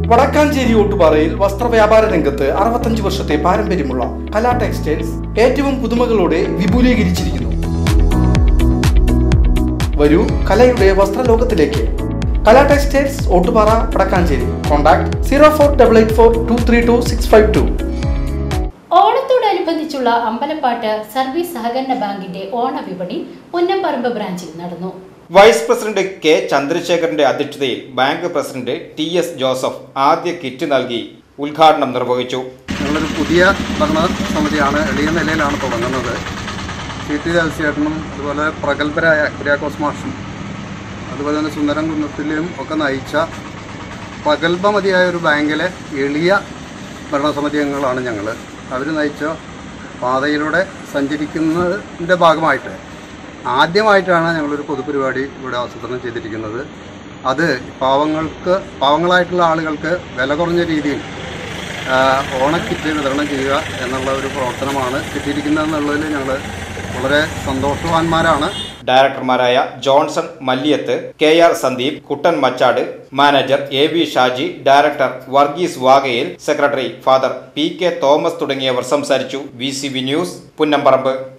വടക്കാഞ്ചേരി ഓട്ടുപാറയിൽ വസ്ത്രവ്യാപാര രംഗത്ത് 65 വർഷത്തെ പാരമ്പര്യമുള്ള കലാ ടെക്സ്റ്റൈൽസ് ഏറ്റവും പുതുമകളോടെ വിപുലീകരിച്ചിരിക്കുന്നു. വരൂ കലയുടെ വസ്ത്രലോകത്തിലേക്ക്. കലാ ടെക്സ്റ്റൈൽസ് ഓട്ടുപാറ വടക്കാഞ്ചേരി. കോൺടാക്ട് 04884232 ഓണത്തോടനുബന്ധിച്ചുള്ള അമ്പലപ്പാട്ട് സർവീസ് സഹകരണ ബാങ്കിന്റെ ഓണവിപണി പുന്നംപറമ്പ് ബ്രാഞ്ചിൽ നടന്നു. വൈസ് പ്രസിഡന്റ് കെ ചന്ദ്രശേഖരന്റെ അധ്യക്ഷതയിൽ ബാങ്ക് പ്രസിഡന്റ് TS ജോസഫ് ആദ്യ കിറ്റ് നൽകി ഉദ്ഘാടനം നിർവഹിച്ചു. ഞങ്ങളൊരു പുതിയ ഭരണസമിതിയാണ്, എളിയ നിലയിലാണ് തുടങ്ങുന്നത്. CT രാജശേഖരനും അതുപോലെ പ്രഗത്ഭരായ കുര്യാക്കോസ് മാഷും അതുപോലെ തന്നെ സുന്ദരം കുന്നത്തിലും ഒക്കെ നയിച്ച പ്രഗത്ഭമതിയായ ഒരു ബാങ്കിലെ എളിയ ഭരണസമിതി അംഗങ്ങളാണ് ഞങ്ങൾ. അവർ നയിച്ച പാതയിലൂടെ സഞ്ചരിക്കുന്നതിൻ്റെ ഭാഗമായിട്ട് ആദ്യമായിട്ടാണ് ഞങ്ങളൊരു പൊതുപരിപാടി ഇവിടെ ആസൂത്രണം ചെയ്തിരിക്കുന്നത്. അത് പാവങ്ങളായിട്ടുള്ള ആളുകൾക്ക് വില കുറഞ്ഞ രീതിയിൽ ഓണക്കിറ്റ് വിതരണം ചെയ്യുക എന്നുള്ള ഒരു പ്രവർത്തനമാണ് കിട്ടിയിരിക്കുന്നതെന്നുള്ളതിൽ ഞങ്ങൾ വളരെ സന്തോഷവാന്മാരാണ്. ഡയറക്ടർമാരായ Johnson Malliyath, KR Sandeep, Kuttan Machad, manager AV Shaji, director Varghese Vagayil, secretary father PK Thomas തുടങ്ങിയവർ സംസാരിച്ചു. VCV news, Punnamparambu.